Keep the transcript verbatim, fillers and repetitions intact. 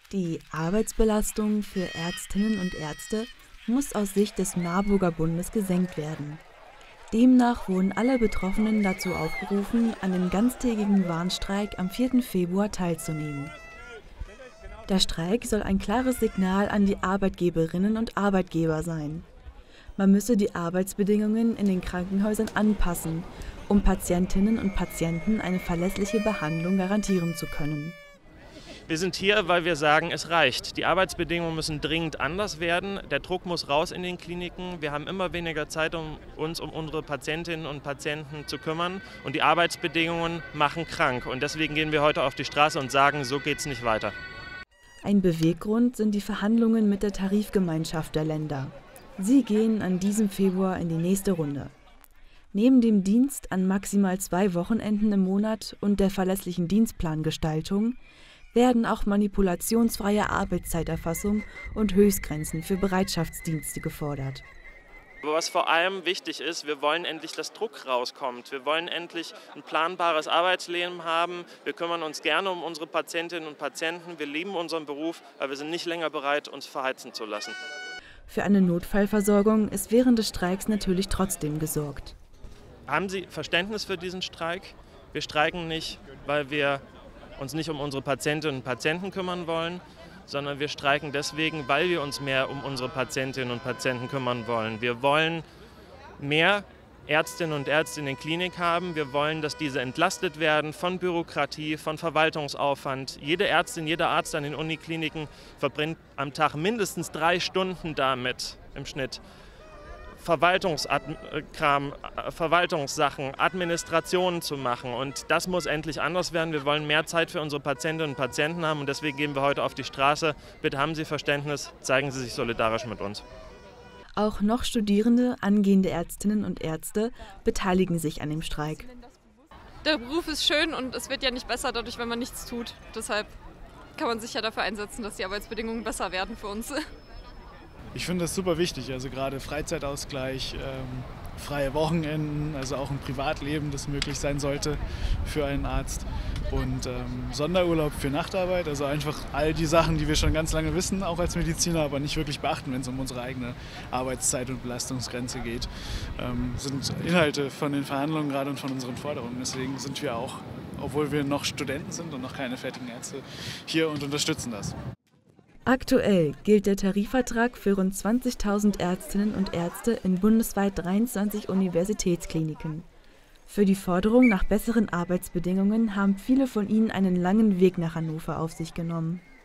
Die Arbeitsbelastung für Ärztinnen und Ärzte muss aus Sicht des Marburger Bundes gesenkt werden. Demnach wurden alle Betroffenen dazu aufgerufen, an dem ganztägigen Warnstreik am vierten Februar teilzunehmen. Der Streik soll ein klares Signal an die Arbeitgeberinnen und Arbeitgeber sein. Man müsse die Arbeitsbedingungen in den Krankenhäusern anpassen, um Patientinnen und Patienten eine verlässliche Behandlung garantieren zu können. Wir sind hier, weil wir sagen, es reicht. Die Arbeitsbedingungen müssen dringend anders werden. Der Druck muss raus in den Kliniken. Wir haben immer weniger Zeit, um uns um unsere Patientinnen und Patienten zu kümmern. Und die Arbeitsbedingungen machen krank. Und deswegen gehen wir heute auf die Straße und sagen, so geht es nicht weiter. Ein Beweggrund sind die Verhandlungen mit der Tarifgemeinschaft der Länder. Sie gehen an diesem Februar in die nächste Runde. Neben dem Dienst an maximal zwei Wochenenden im Monat und der verlässlichen Dienstplangestaltung werden auch manipulationsfreie Arbeitszeiterfassung und Höchstgrenzen für Bereitschaftsdienste gefordert. Aber was vor allem wichtig ist, wir wollen endlich, dass Druck rauskommt. Wir wollen endlich ein planbares Arbeitsleben haben. Wir kümmern uns gerne um unsere Patientinnen und Patienten. Wir lieben unseren Beruf, aber wir sind nicht länger bereit, uns verheizen zu lassen. Für eine Notfallversorgung ist während des Streiks natürlich trotzdem gesorgt. Haben Sie Verständnis für diesen Streik? Wir streiken nicht, weil wir uns nicht um unsere Patientinnen und Patienten kümmern wollen, sondern wir streiken deswegen, weil wir uns mehr um unsere Patientinnen und Patienten kümmern wollen. Wir wollen mehr Ärztinnen und Ärzte in den Kliniken haben. Wir wollen, dass diese entlastet werden von Bürokratie, von Verwaltungsaufwand. Jede Ärztin, jeder Arzt an den Unikliniken verbringt am Tag mindestens drei Stunden damit im Schnitt, Verwaltungskram, Verwaltungssachen, Administrationen zu machen. Und das muss endlich anders werden. Wir wollen mehr Zeit für unsere Patientinnen und Patienten haben und deswegen gehen wir heute auf die Straße. Bitte haben Sie Verständnis, zeigen Sie sich solidarisch mit uns. Auch noch Studierende, angehende Ärztinnen und Ärzte beteiligen sich an dem Streik. Der Beruf ist schön und es wird ja nicht besser dadurch, wenn man nichts tut. Deshalb kann man sich ja dafür einsetzen, dass die Arbeitsbedingungen besser werden für uns. Ich finde das super wichtig, also gerade Freizeitausgleich, ähm, freie Wochenenden, also auch ein Privatleben, das möglich sein sollte für einen Arzt und ähm, Sonderurlaub für Nachtarbeit, also einfach all die Sachen, die wir schon ganz lange wissen, auch als Mediziner, aber nicht wirklich beachten, wenn es um unsere eigene Arbeitszeit und Belastungsgrenze geht, ähm, sind Inhalte von den Verhandlungen gerade und von unseren Forderungen. Deswegen sind wir auch, obwohl wir noch Studenten sind und noch keine fertigen Ärzte, hier und unterstützen das. Aktuell gilt der Tarifvertrag für rund zwanzigtausend Ärztinnen und Ärzte in bundesweit dreiundzwanzig Universitätskliniken. Für die Forderung nach besseren Arbeitsbedingungen haben viele von ihnen einen langen Weg nach Hannover auf sich genommen.